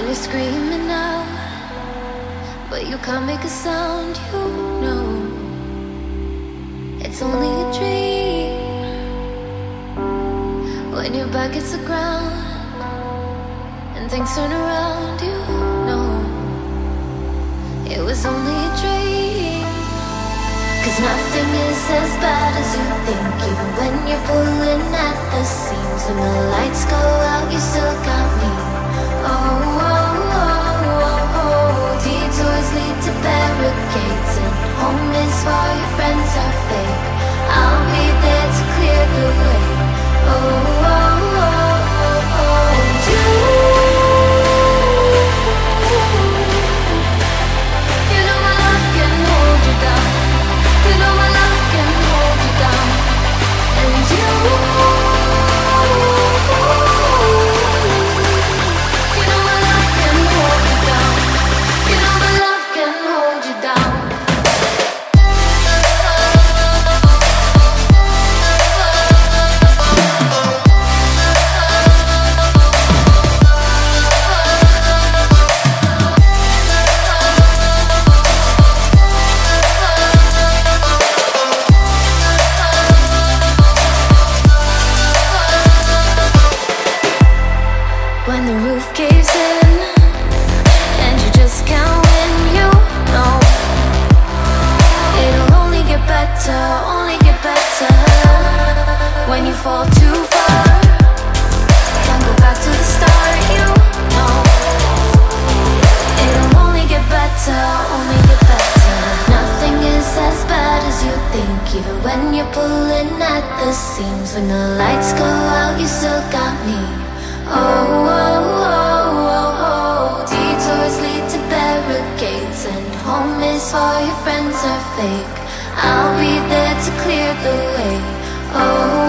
And you're screaming out, but you can't make a sound, you know. It's only a dream when your back hits the ground and things turn around, you know. It was only a dream. 'Cause nothing is as bad as you think, even when you're pulling at the seams. When the lights go out, you still got me. Oh, oh, oh, oh, oh. Detours lead to barricades, and home is for your friends are fake. I'll be there to clear the way. Oh, oh, oh, oh, oh. And you know my love can hold you down. You know my love can hold you down. And you know my love can hold you down. You know my love can hold you down. When the roof caves in and you just can't win, you know it'll only get better, only get better. When you fall too far, can't go back to the start, you know it'll only get better, only get better. Nothing is as bad as you think, even when you're pulling at the seams. When the lights go out, you still got me. Oh, oh, oh, oh, oh. Detours lead to barricades, and home is for your friends are fake. I'll be there to clear the way. Oh,